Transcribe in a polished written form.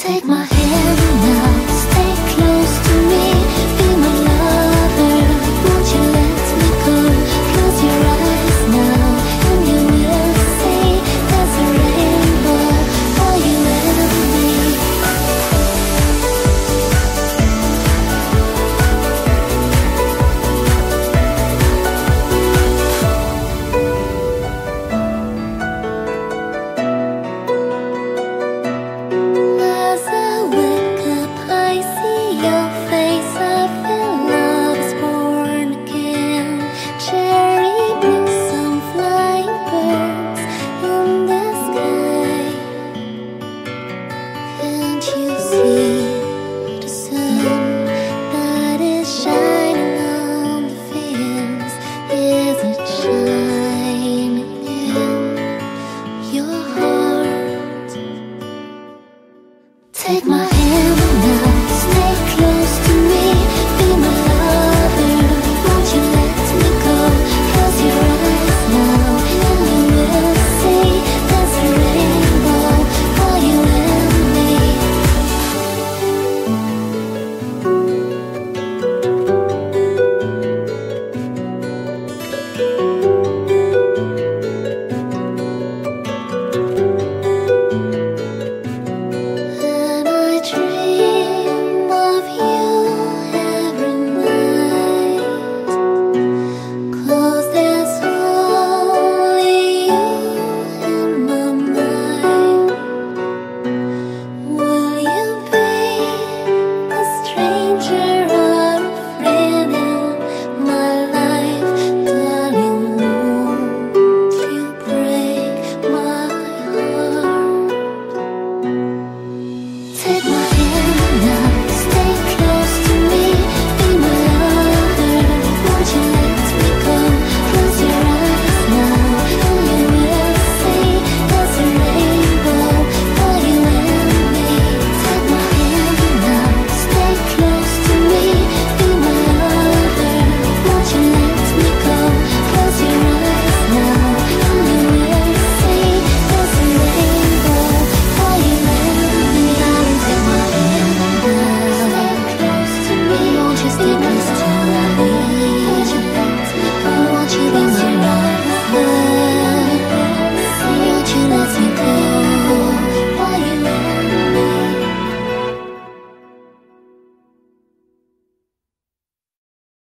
Take my hand now, stay close to me, be my lover. Won't you let me go? Close your eyes now, and you will see there's a rainbow for you and me. As I wake up, I see your face. I feel love is born again. Cherry blossom, flying birds in the sky. Can't you see the sun that is shining on the fields? Is it shining in your heart? Take my hand now, stay close to me, be my lover. Won't you let me go? Close your eyes now, and you will see there's a rainbow for you and me. And I dream of you every night, 'cause there's only you in my mind. Will you be a stranger or a friend in my life, darling? Won't you break my heart? Take my